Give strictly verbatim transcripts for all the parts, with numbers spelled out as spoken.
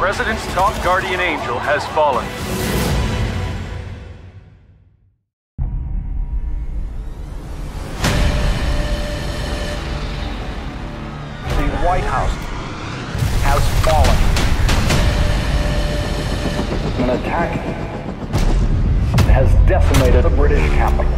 President's top guardian angel has fallen. The White House has fallen. An attack has decimated the British capital.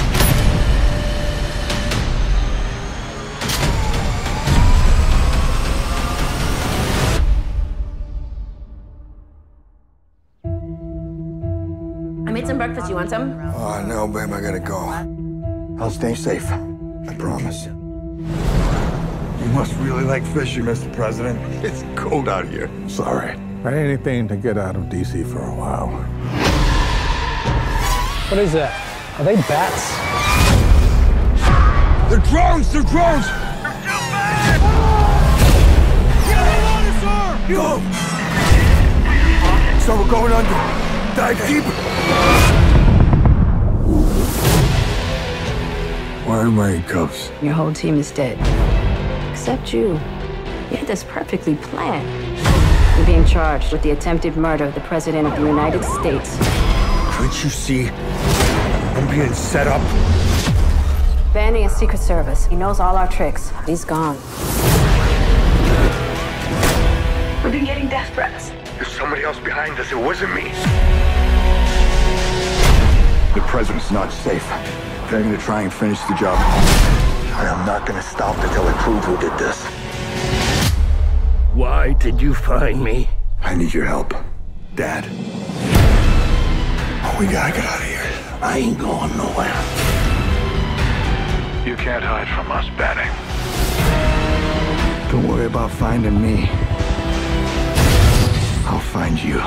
I made some breakfast. You want some? Oh, no, babe, I gotta go. I'll stay safe. I promise. You must really like fishing, Mister President. It's cold out here. Sorry. Anything to get out of D C for a while. What is that? Are they bats? They're drones! They're drones! Go! So we're going under. Dive deeper. Why am I in cuffs? Your whole team is dead. Except you. You had this perfectly planned. You're being charged with the attempted murder of the President of the United States. Can't you see? I'm being set up. Vanny is Secret Service. He knows all our tricks. He's gone. We've been getting death threats. There's somebody else behind us. It wasn't me. The president's not safe. They're gonna try and finish the job. I am not gonna stop until I prove who did this. Why did you find me? I need your help, Dad. Oh, we gotta get out of here. I ain't going nowhere. You can't hide from us, Batty. Don't worry about finding me. I'll find you.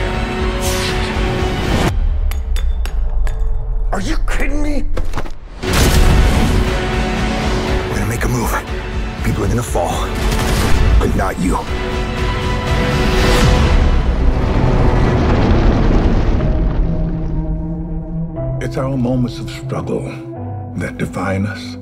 Are you kidding me? We're gonna make a move. People are gonna fall, but not you. It's our moments of struggle that define us.